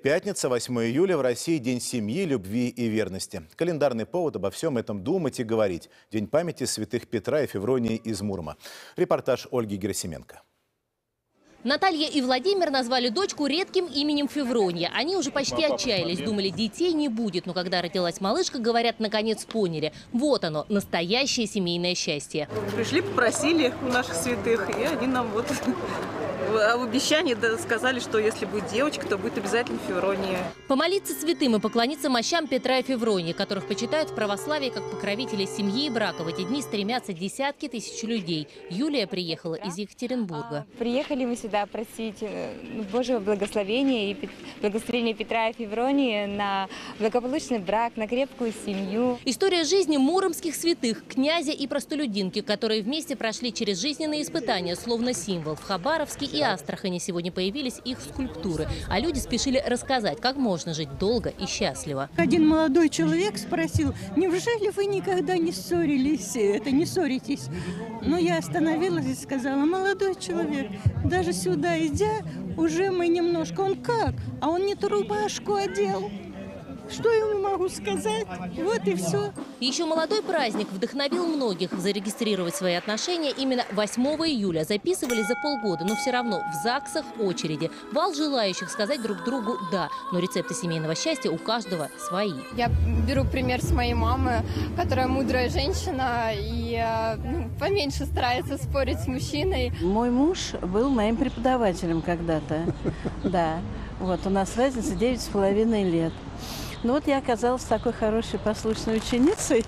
Пятница, 8 июля, в России день семьи, любви и верности. Календарный повод обо всем этом думать и говорить. День памяти святых Петра и Февронии из Мурома. Репортаж Ольги Герасименко. Наталья и Владимир назвали дочку редким именем Феврония. Они уже почти отчаялись, думали, детей не будет. Но когда родилась малышка, говорят, наконец поняли. Вот оно, настоящее семейное счастье. Пришли, попросили у наших святых, и они нам вот в обещании сказали, что если будет девочка, то будет обязательно Феврония. Помолиться святым и поклониться мощам Петра и Февронии, которых почитают в православии как покровителей семьи и брака. В эти дни стремятся десятки тысяч людей. Юлия приехала из Екатеринбурга. Приехали мы сюда просить Божьего благословения и благословения Петра и Февронии на благополучный брак, на крепкую семью. История жизни муромских святых, князя и простолюдинки, которые вместе прошли через жизненные испытания, словно символ. В Хабаровске и Астрахани сегодня появились их скульптуры. А люди спешили рассказать, как можно жить долго и счастливо. Один молодой человек спросил: неужели вы никогда не ссорились, не ссоритесь? Но я остановилась и сказала: молодой человек, даже сюда идя, уже мы немножко. Он как? А он не ту рубашку одел. Что я ему могу сказать? Вот и все. Еще молодой праздник вдохновил многих зарегистрировать свои отношения именно 8 июля. Записывали за полгода, но все равно в ЗАГСах очереди. Вал желающих сказать друг другу «да». Но рецепты семейного счастья у каждого свои. Я беру пример с моей мамы, которая мудрая женщина и поменьше старается спорить с мужчиной. Мой муж был моим преподавателем когда-то. Да. Вот, у нас разница 9,5 лет. Ну вот я оказалась такой хорошей, послушной ученицей,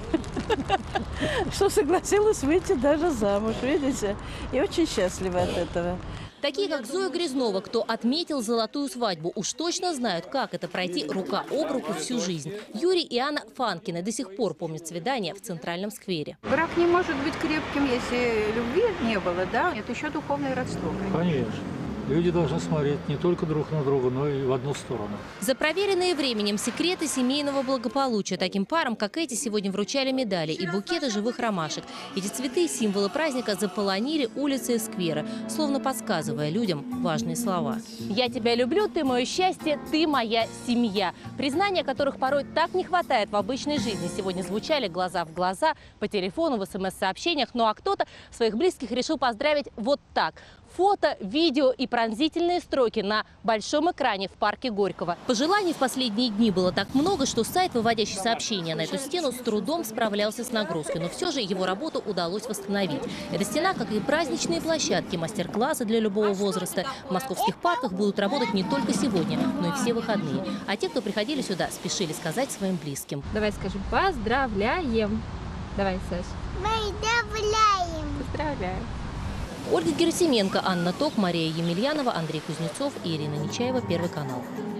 что согласилась выйти даже замуж, видите? И очень счастлива от этого. Такие, как Зоя Грязнова, кто отметил золотую свадьбу, уж точно знают, как это пройти рука об руку всю жизнь. Юрий и Анна Фанкины до сих пор помнят свидание в Центральном сквере. Брак не может быть крепким, если любви не было, да? Это еще духовное родство. Конечно. Люди должны смотреть не только друг на друга, но и в одну сторону. За проверенные временем секреты семейного благополучия таким парам, как эти, сегодня вручали медали и букеты живых ромашек. Эти цветы, символы праздника, заполонили улицы и скверы, словно подсказывая людям важные слова. «Я тебя люблю, ты мое счастье, ты моя семья». Признания, которых порой так не хватает в обычной жизни, сегодня звучали глаза в глаза, по телефону, в СМС-сообщениях. Ну а кто-то своих близких решил поздравить вот так. Фото, видео и пронзительные строки на большом экране в парке Горького. Пожеланий в последние дни было так много, что сайт, выводящий сообщения на эту стену, с трудом справлялся с нагрузкой. Но все же его работу удалось восстановить. Эта стена, как и праздничные площадки, мастер-классы для любого возраста, в московских парках будут работать не только сегодня, но и все выходные. А те, кто приходили сюда, спешили сказать своим близким. Давай скажем «поздравляем». Давай, Саш. Поздравляем. Поздравляем. Ольга Герасименко, Анна Ток, Мария Емельянова, Андрей Кузнецов и Ирина Нечаева. Первый канал.